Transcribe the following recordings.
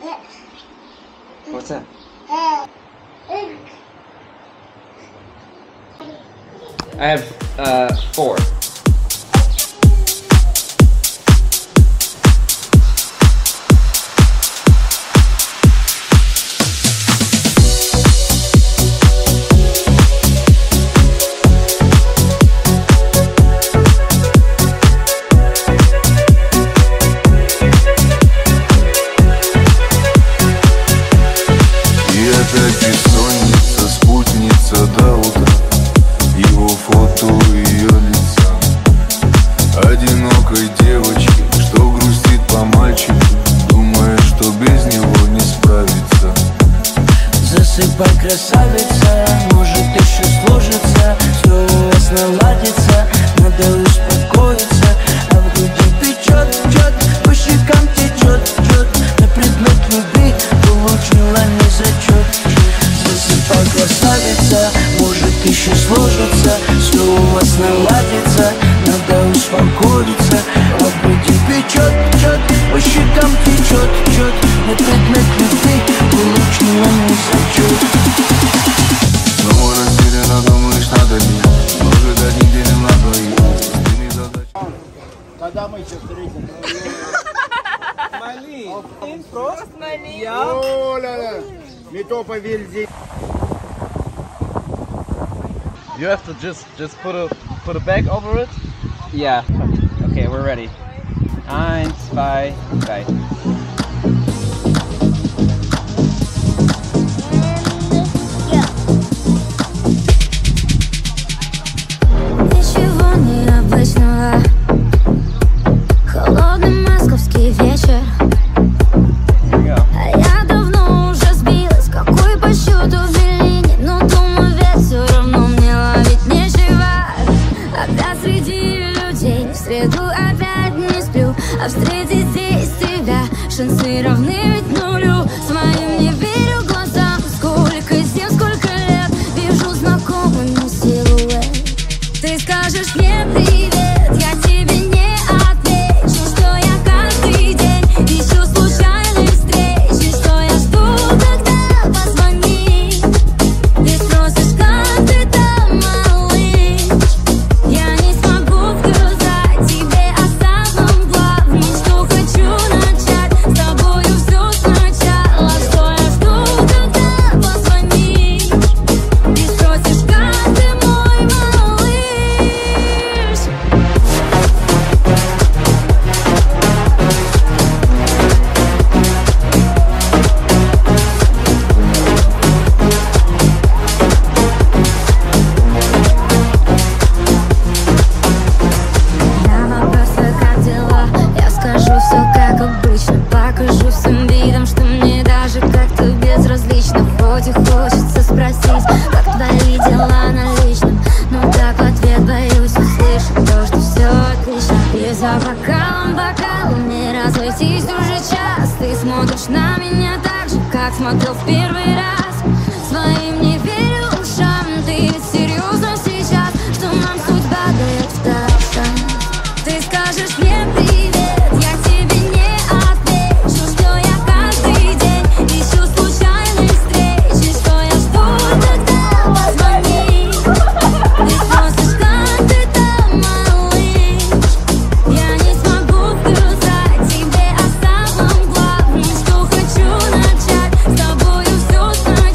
What's that? I have 4. Бессонница, спутница до утра, его фото ее лица. Одинокой девочки, что грустит по мальчику, думая, что без него не справится. Засыпай, красавица, может еще сложится, все у вас наладится, надо успокоиться. А в груди печет, по щекам течет, на предмет любви получила не зачет. Засыпай, красавица, может еще сложится, все у вас наладится, надо успокоиться. А в груди печет, по щекам течет, на предмет любви получила не зачет. Снова растерянно думаешь, надо ли, может одним делом на двоих. Когда мы еще встретимся? Смоли. Просто смоли. О-ля-ля. Не то поверьте. You have to just put a bag over it. Yeah. Okay, we're ready. 1, 2, 3. Ничего необычного, холодный московский вечер. А я давно уже сбилась, какой по счету в Берлине. Но думаю, ведь все равно мне ловить нечего. Опять среди людей, в среду опять не сплю. А встретить здесь тебя шансы равны ведь нулю. Своим не верю глазам, сколько зим, сколько лет вижу знакомый силуэт. Ты скажешь мне привет, я тебе не отвечу, что я каждый день ищу случайные встречи, что я жду, когда позвони. Ты спросишь, как ты там, малыш? Я не смогу сказать тебе о самом главном, что хочу начать с тобою все сначала, что я жду, когда позвони. Ты спросишь, как ты мой малыш? На вопросы, как дела, я скажу все как обычно. Покажу всем видом, что мне даже как-то безразлично. Хоть и хочется спросить, как твои дела на личном, но так в ответ боюсь услышать то, что все отлично. И за бокалом не разойтись уже час. Ты смотришь на меня так же, как смотрел в первый раз. Своим не верю ушам, ты ведь серьезно сейчас, что нам судьба дает в такт. Ты скажешь мне привет, я тебе не отвечу, что я каждый день ищу случайные встречи, что я жду, когда позвони. Ты спросишь, как ты там, малыш? Я не смогу сказать тебе о самом главном, что хочу начать с тобою все сначала.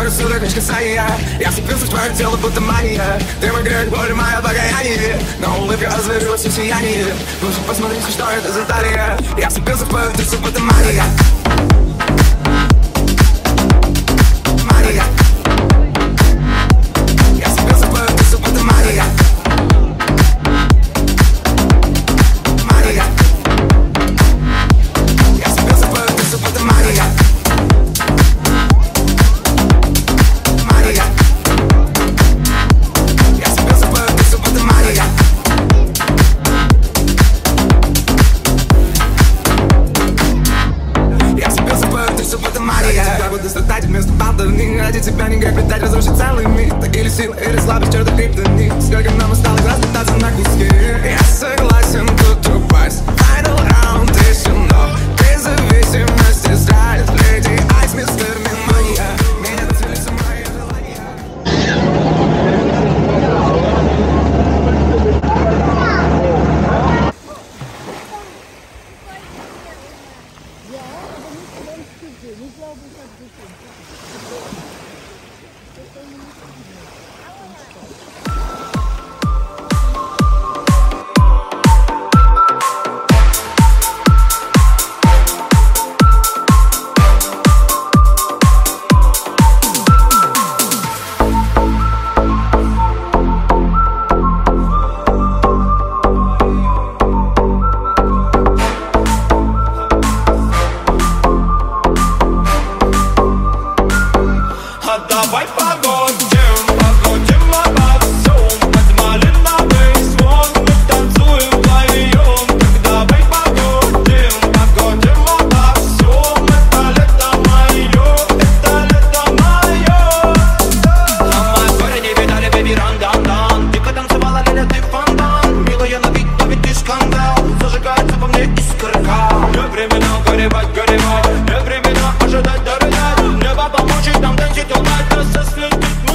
двое суток ночь касания. Я вцепился в твое тело, будто мания. Ты мой грех, боль, мое покаяние. Но улыбка развернулась в сиянии. Лучше посмотрите, что это за талия. Я вцепился в твою трясу, будто мания. Мания. Я вцепился в твою трясу, будто мания. Мания. Я вцепился в твою трясу, будто мания. Страдать вместо болтовни. Ради тебя не грех летать, разрушить целый мир. Так или сила, или слабость, чертов криптонит. Сколько нам осталось разлетаться на куски. Я согласен тут упасть. Final round, тишина. Без зависимости сталит Леди Айс, мистер Мимания. Меня доцелится мои желания. Давай погодим обо всем. Под малиновый звон мы танцуем вдвоем. Так давай погодим обо всем. Это лето мое, это лето мое. На моем горе не видали, бэби, ран-дан-дан. Дико танцевала лиля, ты фонтан. Милая на вид, но ведь ты скандал. Зажигается по мне искорка. Не времена горевать, горевать. Не времена ожидать, дорогать. Небо помочь нам танцить all night. Со светит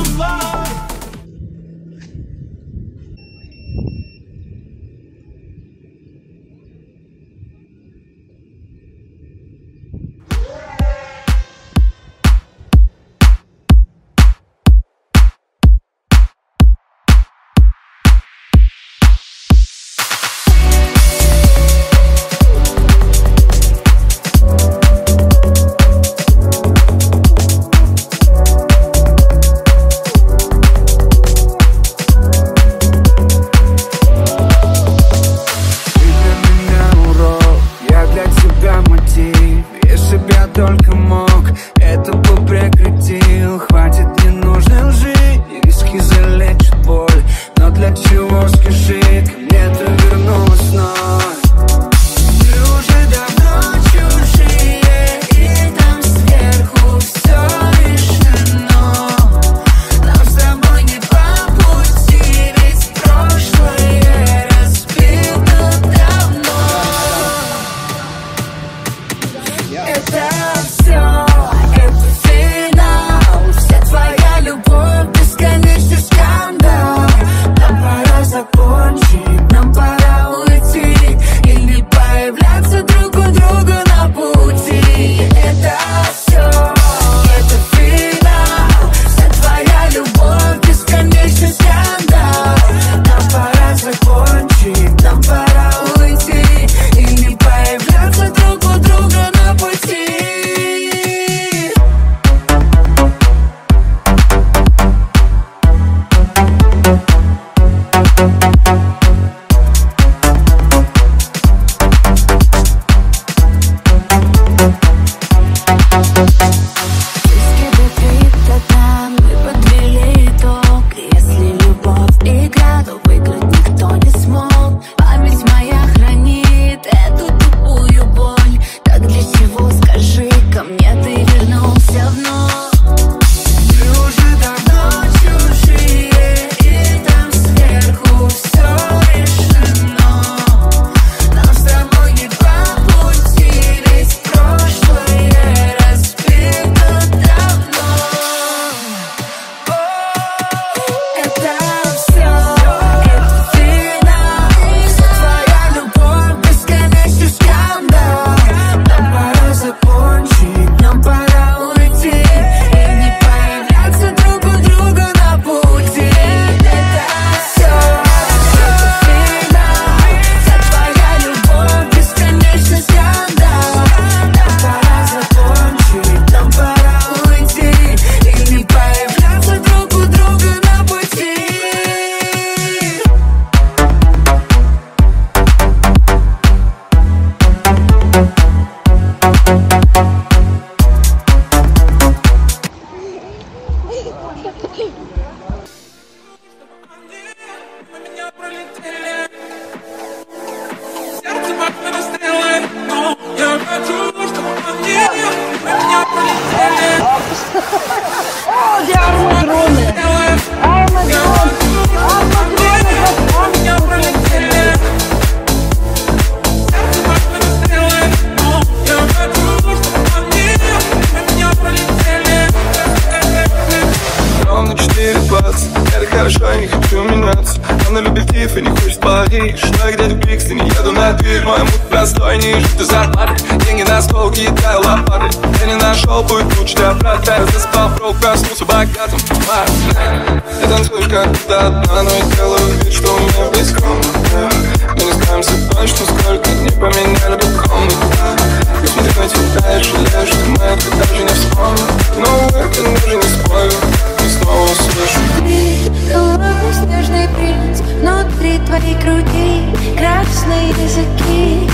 хорошо, я не хочу меняться. Она любит Тиф и не хочет Париж. Но я где-то в Брикстоне, еду на дверь. Мой мут простой, не жить ты зарплаты. Деньги на стол, кидаю лопаты. Я не нашел путь лучше для брата. Я заспал, вдруг проснулся богатым. Я танцую как-то одна, но я делаю вид, что у меня близко. Мы не знаемся точно, сколько не поменяли бы комнату. Я смотрю на тебя и жалею, что мы это даже не вспомним. Но это даже не спорю, и снова услышу. Ты холодный снежный принц, внутри твоей груди красные языки.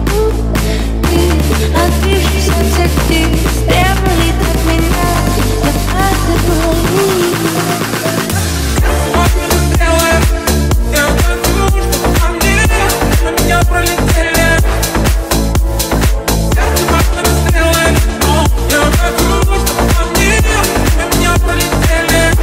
Ты отбившись от всех птиц, требует от меня, я падаю. Я хочу, чтобы по мне на меня пролетели. Сердце как расстрелы. Я хочу, чтобы по мне на меня пролетели.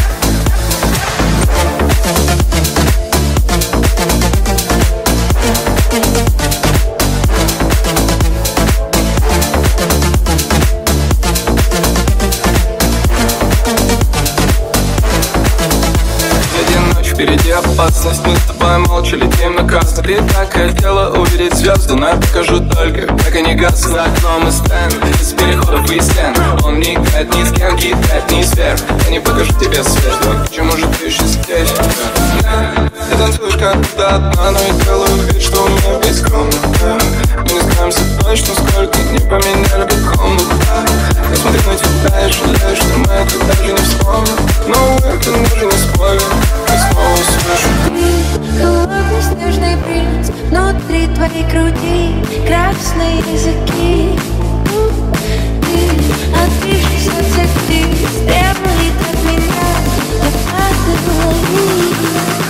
Впереди опасность, мы с тобой молча летим на красный. Ты так хотела увидеть звезды, но я покажу только, как они гаснут. За окном и стенд, из переходов и стен. Он не играет ни с кем, кидает ни сверх. Я не покажу тебе свет, но почему же ты еще здесь? Ты танцуешь как-то одна, но я делаю вид, что у меня весь комната. Мы не знаемся точно, сколько не поменяли бы комнату. Я смотрю на тебя и жалею, что мы это даже не вспомним. Но это даже не спорю, и снова услышу. Ты холодный снежный принц, внутри твоей груди красные языки. Ты отбившись от всех птиц, требует от меня, я падаю.